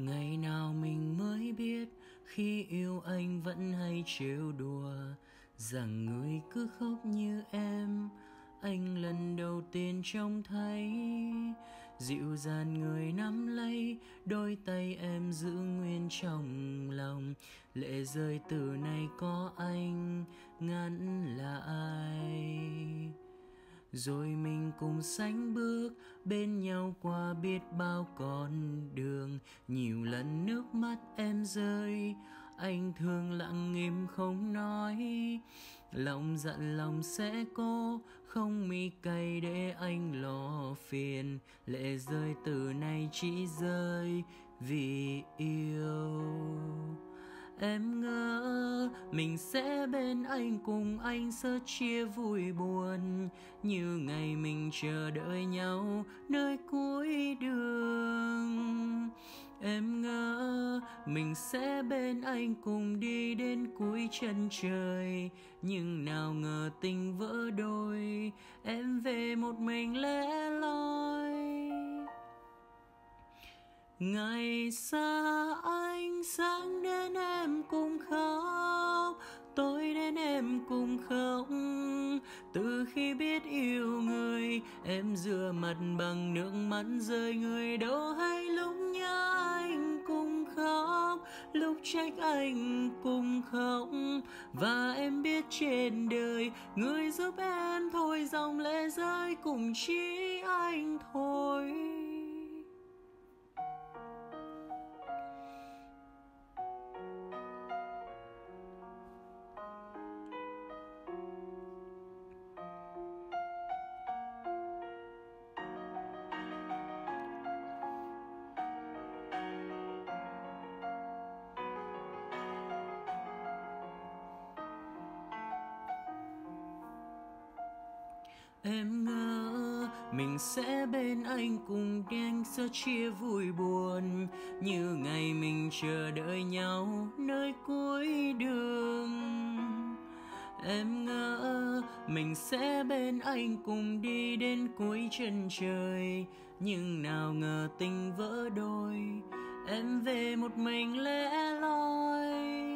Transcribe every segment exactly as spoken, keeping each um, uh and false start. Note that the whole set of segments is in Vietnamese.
Ngày nào mình mới biết khi yêu anh vẫn hay trêu đùa rằng người cứ khóc như em. Anh lần đầu tiên trông thấy dịu dàng người nắm lấy đôi tay em giữ nguyên trong lòng. Lệ rơi từ nay có anh ngăn lại, rồi mình cùng sánh bước bên nhau qua biết bao con đường. Nhiều lần nước mắt em rơi, anh thương lặng im không nói. Lòng dặn lòng sẽ cố, không mi cay để anh lo phiền. Lệ rơi từ nay chỉ rơi vì yêu. Em ngỡ mình sẽ bên anh, cùng anh sớt chia vui buồn, như ngày mình chờ đợi nhau nơi cuối đường. Em ngỡ mình sẽ bên anh cùng đi đến cuối chân trời, nhưng nào ngờ tình vỡ đôi, em về một mình lẻ loi. Ngày xa anh, sáng đến em cùng khóc, tối đến em cùng khóc. Từ khi biết yêu người, em rửa mặt bằng nước mắt rơi người đâu hay lúc nhớ anh cùng khóc, lúc trách anh cùng khóc. Và em biết trên đời người giúp em thôi dòng lệ rơi cũng chỉ anh thôi. Em ngỡ mình sẽ bên anh cùng anh sớt chia vui buồn, như ngày mình chờ đợi nhau nơi cuối đường. Em ngỡ mình sẽ bên anh cùng đi đến cuối chân trời, nhưng nào ngờ tình vỡ đôi, em về một mình lẻ loi.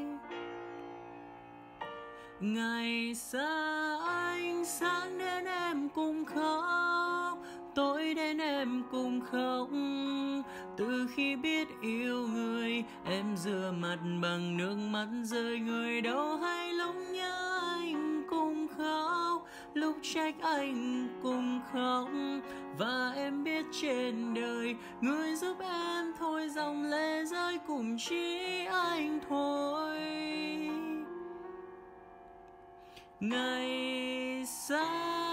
Ngày xa anh, sáng đến em cùng khóc, tối đến em cùng khóc. Từ khi biết yêu người, em rửa mặt bằng nước mắt rơi người đâu hay lúc nhớ anh cùng khóc, lúc trách anh cùng khóc. Và em biết trên đời người giúp em thôi dòng lệ rơi cũng chỉ anh thôi. Ngày xa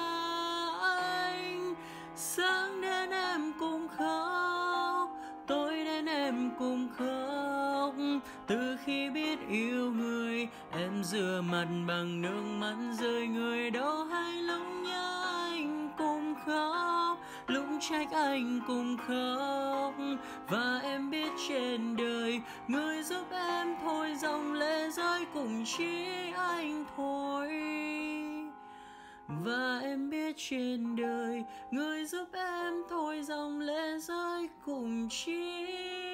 anh, sáng đến em cùng khóc, tối đến em cùng khóc. Từ khi biết yêu người, em rửa mặt bằng nước mắt rơi người đâu hay lúc nhớ anh cùng khóc, lúc trách anh cùng khóc. Và em biết trên đời người giúp em thôi dòng lệ rơi cũng chỉ anh thôi. Và em biết trên đời người giúp em thôi dòng lệ rơi cũng chỉ